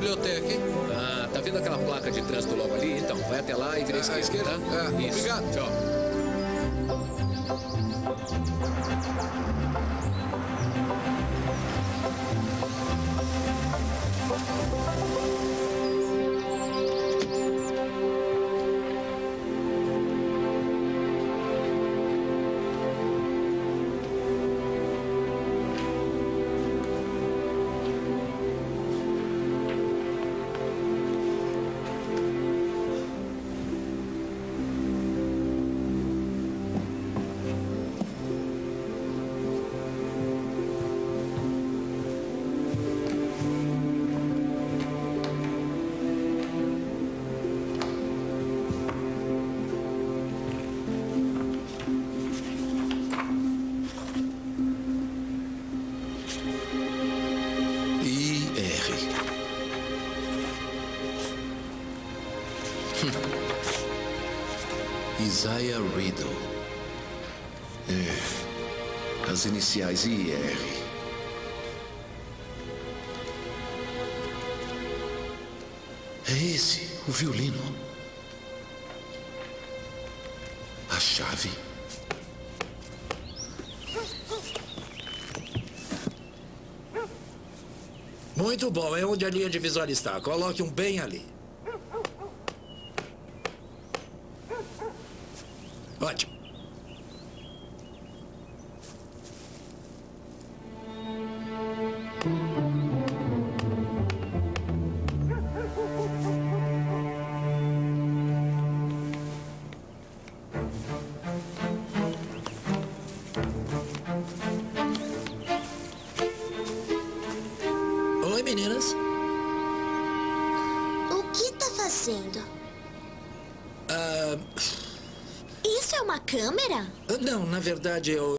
biblioteca, hein? Ah, tá vendo aquela placa de trânsito logo ali? Então, vai até lá e vira à esquerda, tá? Isso. Obrigado. Tchau. Isaiah Riddle. As iniciais IR. É esse, o violino. A chave. Muito bom, é onde a linha divisória está. Coloque um bem ali. Ótimo. Oi, meninas. O que tá fazendo? Isso é uma câmera? Não, na verdade eu...